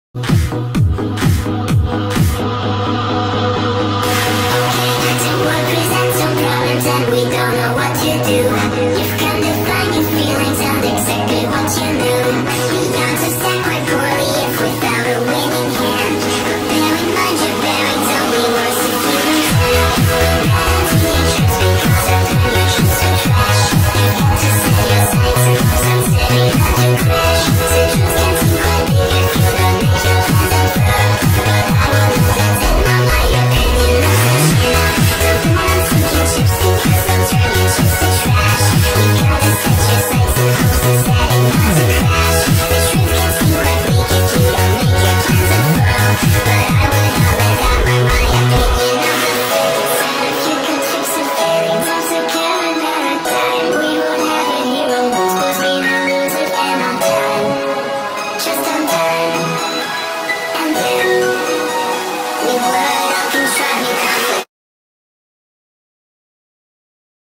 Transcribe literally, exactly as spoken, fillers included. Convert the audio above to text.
We don't know what to do. You've come to find your feelings out exactly what you knew. The odds are stacked quite poorly if without a winning hand. But bear in mind your bearing's only worse if you lose now. Reality attracts because our dimensions are trash. You got to set your sights and hope sunsetting not to crash. The truth can seem quite big if you don't make your plans up front. But I will know that's it, not my opinion, that's the shit. Don't think I'm sinking chips because I'm turning chips to trash. You gotta set your sights and hope sunsetting not to crash. The truth can seem quite bleak if you don't make your plans unfurl. But I would not let that run my opinion of the fate. Set a few good chips of failing toss a carrot at a time. We won't have a hero moves, cause we don't lose again on time. Just on time. And then we will.